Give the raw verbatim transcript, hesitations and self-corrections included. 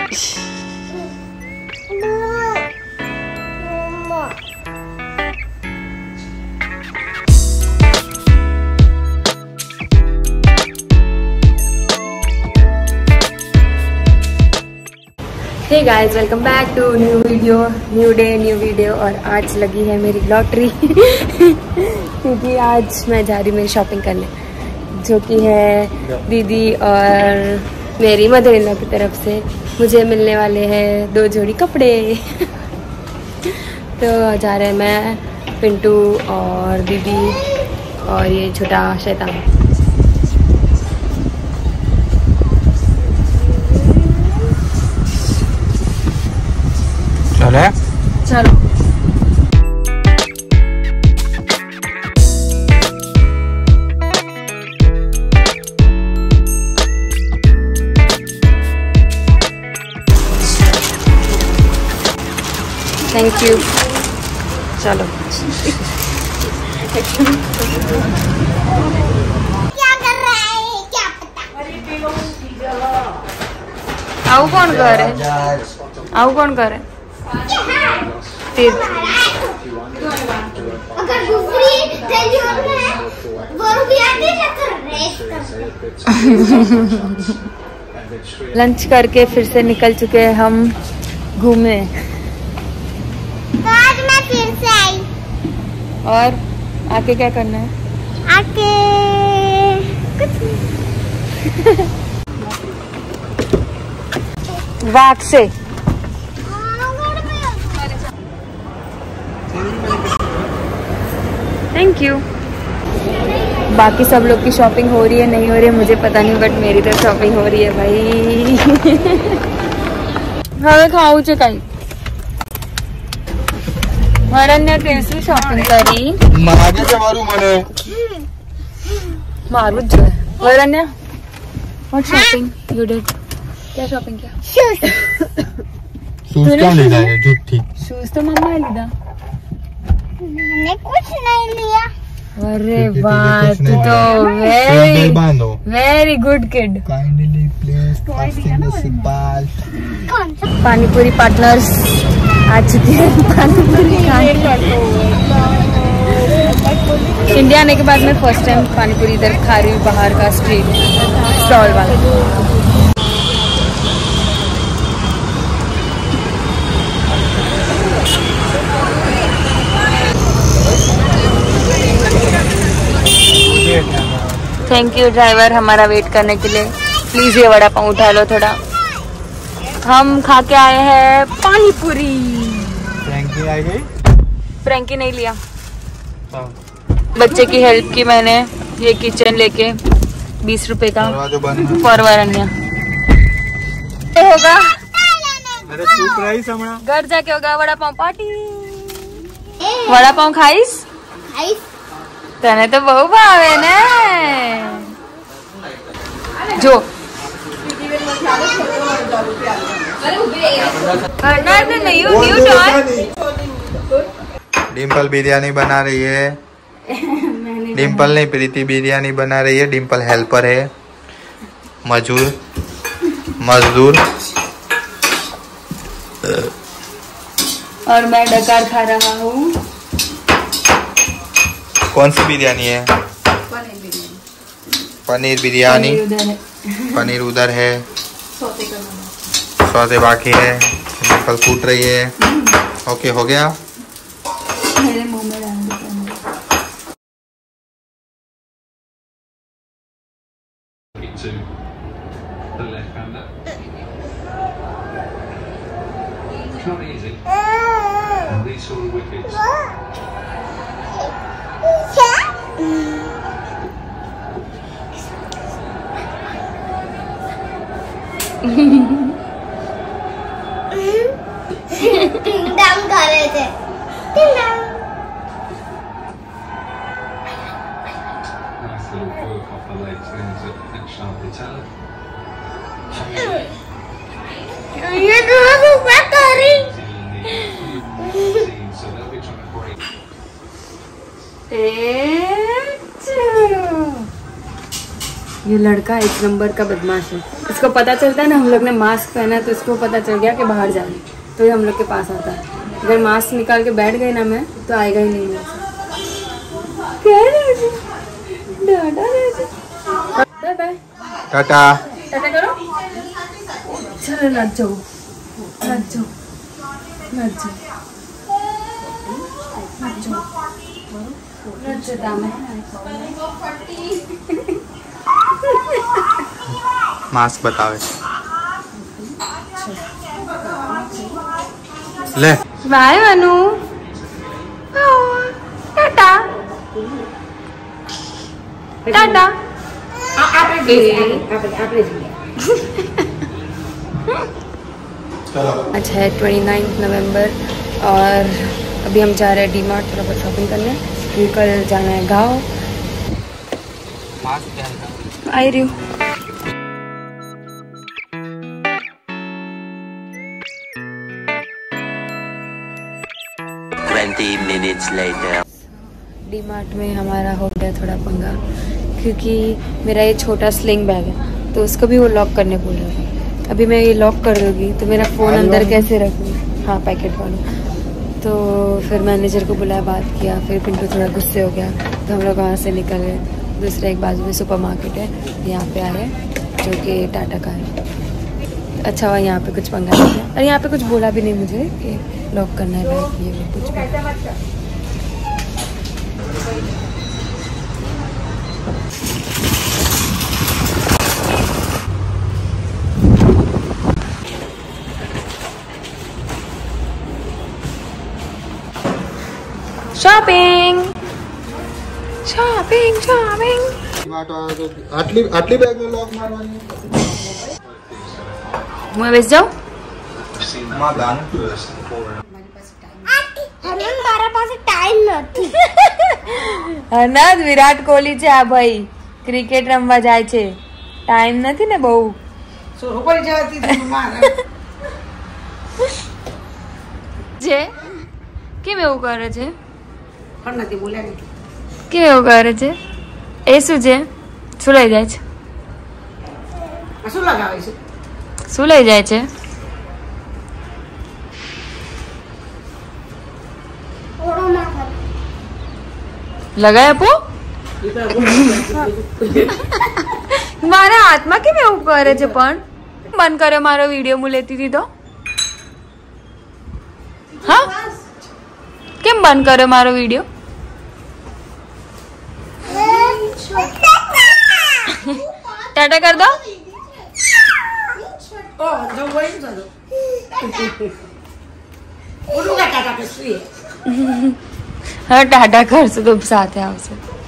Hey guys, welcome back to new video, new day new video. और आज लगी है मेरी लॉटरी क्योंकि आज मैं जा रही मेरी शॉपिंग करने, जो कि है दीदी और मेरी मदर इन लॉ की तरफ से मुझे मिलने वाले हैं दो जोड़ी कपड़े। तो जा रहे हैं मैं, पिंटू और दीदी और ये छोटा शैतान। चले चलो। Thank you. चलो। क्या कर रहा है क्या पता। आओ कौन कर है? आओ कौन कर है? अगर दूसरी है वो भी आते रेस्ट कर। लंच करके फिर से निकल चुके हैं हम घूमने। तो आज मैं फिर से आई। और आके क्या करना है? आके कुछ नहीं। वाक से थैंक यू। बाकी सब लोग की शॉपिंग हो रही है नहीं हो रही है मुझे पता नहीं, बट मेरी तो शॉपिंग हो रही है भाई। हमें खाऊ चे काही ने तेजस्वी शॉपिंग करी मागे मारू मने मारू जो है Varanya. What shopping you did? क्या शॉपिंग किया? शूज। शूज क्या ले रहा है? झूठी शूज तो मम्मा ने लिया। मैंने कुछ नहीं लिया। अरे वाह, तू तो very very good kid. Kindly please casting the symbol. कौन सा? पानीपुरी पार्टनर्स आ चुके हैं पानीपुरी खाने। इंडिया आने के बाद मैं फर्स्ट टाइम पानीपुरी इधर खा रही हूँ, बाहर का स्ट्रीट स्टॉल वाला। थैंक यू ड्राइवर हमारा वेट करने के लिए। प्लीज ये वड़ा पाव उठा लो थोड़ा। हम खा के आए हैं पानी पूरी। फ्रैंकी आई गई? फ्रैंकी नहीं लिया, बच्चे की हेल्प की मैंने। ये किचन लेके बीस रुपए का फॉर वरन्या होगा। अरे सरप्राइज हमना घर जाके होगा वड़ा पाव पार्टी। वड़ा पाव खाइस? तने तो बहु भावे ने जो new new toy. Dimple biryani बना रही है। डिम्पल नहीं, प्रीति बिरयानी बना रही है। डिम्पल हेल्पर है, मजदूर मजदूर। और मैं डकार खा रहा हूँ। कौन सी बिरयानी है? पनीर बिरयानी। पनीर उधर है, सौते बाकी है। डिम्पल कूट रही है। ओके हो गया। मेरे मुंह में डाल दो। टिंगडम कर रहे थे। टिंगडम। ये तो क्या कर रही? ये लड़का एक नंबर का बदमाश है। इसको पता चलता है ना हम लोग ने मास्क पहना है, तो इसको पता चल गया कि बाहर जाना, तो ये हम लोग के पास आता है। अगर मास्क निकाल के बैठ गई ना मैं, तो आएगा ही नहीं। बाय बाय, टाटा टाटा करो। चलो नाच जाओ, नाच जाओ, नाच जाओ, नाच जाओ, नाच जाओ। मास्क बताओ ले। बाय मनु, टाटा टाटा। अच्छा है ट्वेंटी नाइन्थ नवम्बर और अभी हम जा रहे हैं डी मार्ट थोड़ा बहुत शॉपिंग करने, क्योंकि कल जाना है गाँव। आई रही हूँ। twenty minutes later. DMart में हमारा हो गया थोड़ा पंगा, क्योंकि मेरा ये छोटा स्लिंग बैग है, तो उसको भी वो लॉक करने बोल रहा था। अभी मैं ये लॉक कर दूँगी तो मेरा फ़ोन अंदर कैसे रखूँ? हाँ, पैकेट वाला। तो फिर मैनेजर को बुलाया, बात किया, फिर पिंटू थोड़ा गुस्से हो गया, तो हम लोग वहाँ से निकल गए। दूसरे एक बाजू में सुपर मार्केट है, यहाँ पे आए, जो कि टाटा का है। अच्छा हुआ यहाँ पे कुछ पंगा नहीं है, और यहाँ पे कुछ बोला भी नहीं मुझे कि लॉक करना है बैग, ये वो कुछ भी। Shopping shopping shopping. आटली आटली बैग में लॉक मारवानी मैं बेच जाऊँ। મારા પાસે ટાઈમ નથી। અનદ વિરાટ કોહલી છે આ ભાઈ, ક્રિકેટ રમવા જાય છે, ટાઈમ નથી ને બહુ। જે કેમ એવું કરે છે? કેમ એવું કરે છે? એ શું છે? શું લઈ જાય છે? શું લગાવે છે? શું લઈ જાય છે? લગાય આપો। મારા હાથમાં કેમ એવું કરે છે? પણ બંધ કરે મારો વિડીયો, હું લેતી હતી તો। હા, કેમ બંધ કરે મારો વિડીયો? टाटा कर दो। हाँ टाटा कर तो साथ आवशे।